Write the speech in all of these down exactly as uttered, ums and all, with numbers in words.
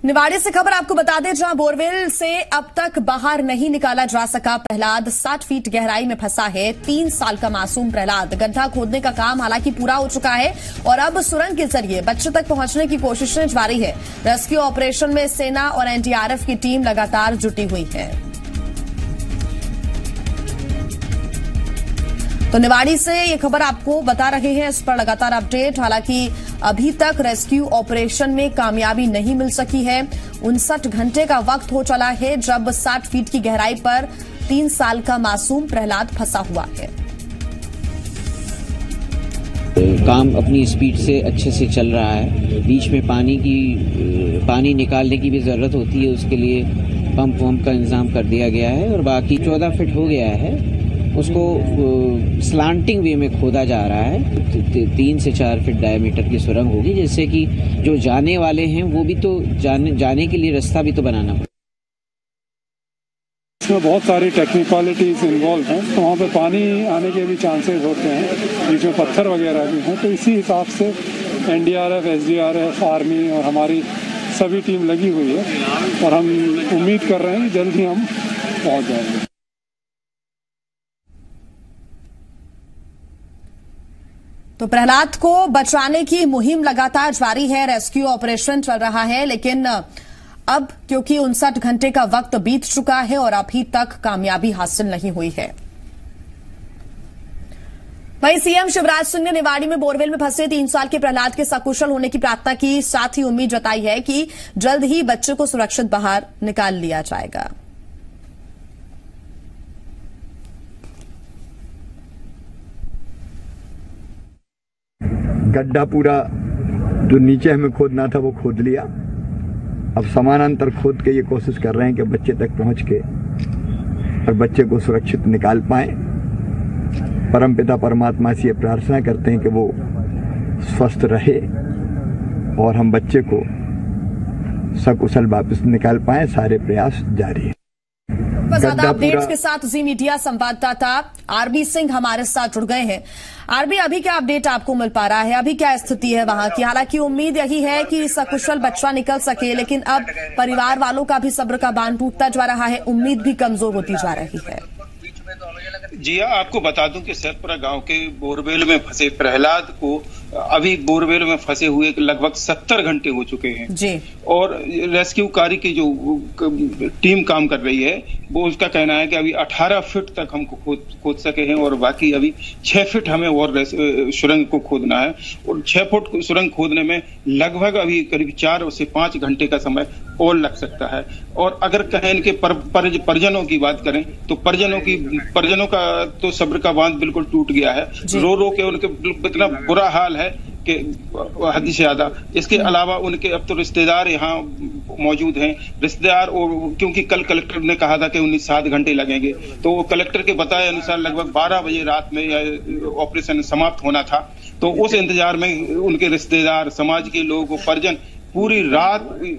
निवाड़ी से खबर आपको बता दें, जहां बोरवेल से अब तक बाहर नहीं निकाला जा सका प्रहलाद साठ फीट गहराई में फंसा है। तीन साल का मासूम प्रहलाद। गड्ढा खोदने का काम हालांकि पूरा हो चुका है और अब सुरंग के जरिए बच्चे तक पहुंचने की कोशिशें जारी है। रेस्क्यू ऑपरेशन में सेना और एनडीआरएफ की टीम लगातार जुटी हुई है। तो निवाड़ी से ये खबर आपको बता रहे हैं, इस पर लगातार अपडेट। हालांकि अभी तक रेस्क्यू ऑपरेशन में कामयाबी नहीं मिल सकी है। उनसठ घंटे का वक्त हो चला है जब साठ फीट की गहराई पर तीन साल का मासूम प्रहलाद फंसा हुआ है। काम अपनी स्पीड से अच्छे से चल रहा है। बीच में पानी की पानी निकालने की भी जरूरत होती है, उसके लिए पंप वम्प का इंतजाम कर दिया गया है और बाकी चौदह फीट हो गया है। उसको स्लांटिंग वे में खोदा जा रहा है। तीन से चार फीट डायमीटर की सुरंग होगी, जिससे कि जो जाने वाले हैं वो भी तो जाने जाने के लिए रास्ता भी तो बनाना पड़ेगा। इसमें बहुत सारी टेक्निकलिटीज इन्वॉल्व हैं, तो वहाँ पे पानी आने के भी चांसेस होते हैं, बीच में पत्थर वगैरह भी हैं। तो इसी हिसाब से एनडीआरएफ, एसडीआरएफ, आर्मी और हमारी सभी टीम लगी हुई है और हम उम्मीद कर रहे हैं कि जल्द ही हम पहुँच जाएंगे। तो प्रहलाद को बचाने की मुहिम लगातार जारी है, रेस्क्यू ऑपरेशन चल रहा है, लेकिन अब क्योंकि उनसठ घंटे का वक्त बीत चुका है और अभी तक कामयाबी हासिल नहीं हुई है। वहीं सीएम शिवराज सिंह ने निवाड़ी में बोरवेल में फंसे तीन साल के प्रहलाद के सकुशल होने की प्रार्थना की, साथ ही उम्मीद जताई है कि जल्द ही बच्चे को सुरक्षित बाहर निकाल लिया जाएगा। गड्ढा पूरा जो नीचे हमें खोदना था वो खोद लिया। अब समानांतर खोद के ये कोशिश कर रहे हैं कि बच्चे तक पहुंच के और बच्चे को सुरक्षित निकाल पाएं। परमपिता परमात्मा से ये प्रार्थना करते हैं कि वो स्वस्थ रहे और हम बच्चे को सकुशल वापस निकाल पाएं। सारे प्रयास जारी है। ज्यादा अपडेट्स के साथ जी मीडिया संवाददाता आरबी सिंह हमारे साथ जुड़ गए हैं। आरबी, अभी क्या अपडेट आपको मिल पा रहा है? अभी क्या स्थिति है वहां की? हालांकि उम्मीद यही है कि सकुशल बच्चा निकल सके, लेकिन अब परिवार वालों का भी सब्र का बांध टूटता जा रहा है, उम्मीद भी कमजोर होती जा रही है। जी हाँ, आपको बता दूं कि सैदपुरा गांव के बोरवेल में फंसे प्रहलाद को अभी बोरवेल में फंसे हुए लगभग सत्तर घंटे हो चुके हैं जी। और रेस्क्यू कार्य की जो टीम काम कर रही है वो उसका कहना है कि अभी अठारह फीट तक हमको खोद खोद सके हैं और बाकी अभी छह फीट हमें और सुरंग को खोदना है और छह फुट सुरंग खोदने में लगभग अभी करीब चार से पांच घंटे का समय और लग सकता है। और अगर कहें इनके पर, पर, परिजनों की बात करें तो परिजनों की परिजनों का तो सब्र का बांध बिल्कुल टूट गया है। रो रो के उनके इतना बुरा हाल है कि हद से ज्यादा। इसके अलावा उनके अब तो रिश्तेदार यहाँ मौजूद हैं। रिश्तेदार और क्योंकि कल कलेक्टर ने कहा था कि उन्नीस सात घंटे लगेंगे, तो कलेक्टर के बताए अनुसार लगभग बारह बजे रात में यह ऑपरेशन समाप्त होना था। तो उस इंतजार में उनके रिश्तेदार, समाज के लोग, परिजन पूरी रात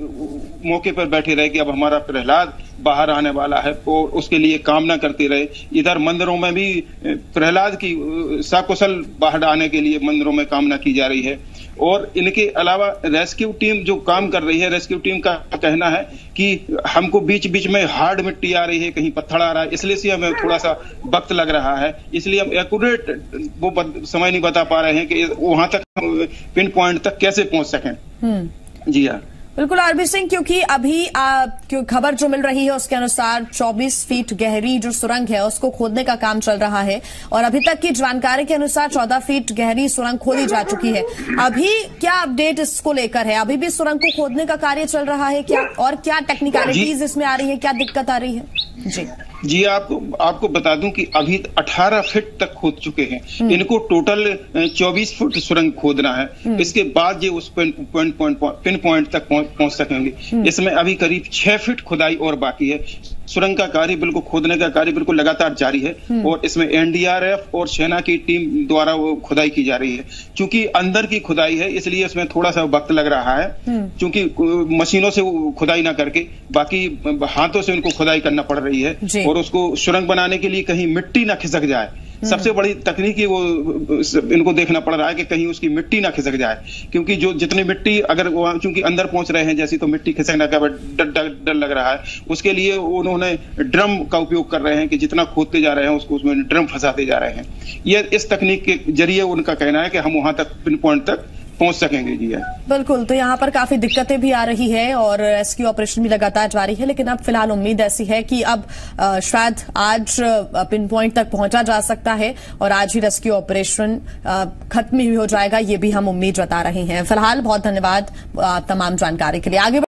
मौके पर बैठे रहे कि अब हमारा प्रहलाद बाहर आने वाला है और उसके लिए कामना करते रहे। इधर मंदिरों में भी प्रहलाद की सकुशल बाहर आने के लिए मंदिरों में कामना की जा रही है। और इनके अलावा रेस्क्यू टीम जो काम कर रही है, रेस्क्यू टीम का कहना है कि हमको बीच बीच में हार्ड मिट्टी आ रही है, कहीं पत्थर आ रहा है, इसलिए से हमें थोड़ा सा वक्त लग रहा है। इसलिए हम एक्यूरेट वो समय नहीं बता पा रहे हैं कि वहां तक पिन पॉइंट तक कैसे पहुंच सकें। जी हाँ, बिल्कुल आरबी सिंह, क्योंकि अभी खबर जो मिल रही है उसके अनुसार चौबीस फीट गहरी जो सुरंग है उसको खोदने का काम चल रहा है और अभी तक की जानकारी के अनुसार चौदह फीट गहरी सुरंग खोदी जा चुकी है। अभी क्या अपडेट इसको लेकर है? अभी भी सुरंग को खोदने का कार्य चल रहा है क्या? और क्या टेक्निकलिटीज इसमें आ रही है, क्या दिक्कत आ रही है? जी जी आपको आपको बता दूं कि अभी अठारह फीट तक खोद चुके हैं। इनको टोटल चौबीस फुट सुरंग खोदना है। इसके बाद ये उस point point point pinpoint तक पहुंच सकेंगे। इसमें अभी करीब छह फीट खुदाई और बाकी है। सुरंग का कार्य बिल्कुल खोदने का कार्य बिल्कुल लगातार जारी है और इसमें एनडीआरएफ और सेना की टीम द्वारा वो खुदाई की जा रही है। क्योंकि अंदर की खुदाई है इसलिए इसमें थोड़ा सा वक्त लग रहा है, क्योंकि मशीनों से वो खुदाई ना करके बाकी हाथों से उनको खुदाई करना पड़ रही है और उसको सुरंग बनाने के लिए कहीं मिट्टी ना खिसक जाए सबसे बड़ी तकनीकी वो इनको देखना पड़ रहा है कि कहीं उसकी मिट्टी ना खिसक जाए, क्योंकि जो जितनी मिट्टी अगर वहां चूंकि अंदर पहुंच रहे हैं जैसी, तो मिट्टी खिसकने का डर, डर, डर लग रहा है। उसके लिए उन्होंने ड्रम का उपयोग कर रहे हैं कि जितना खोदते जा रहे हैं उसको उसमें ड्रम फंसाते जा रहे हैं। ये इस तकनीक के जरिए उनका कहना है कि हम वहां तक पिन पॉइंट तक पहुंच सकेंगे जी। है बिल्कुल, तो यहाँ पर काफी दिक्कतें भी आ रही है और रेस्क्यू ऑपरेशन भी लगातार जारी है, लेकिन अब फिलहाल उम्मीद ऐसी है कि अब शायद आज पिन पॉइंट तक पहुंचा जा सकता है और आज ही रेस्क्यू ऑपरेशन खत्म ही हो जाएगा, ये भी हम उम्मीद जता रहे हैं। फिलहाल बहुत धन्यवाद तमाम जानकारी के लिए। आगे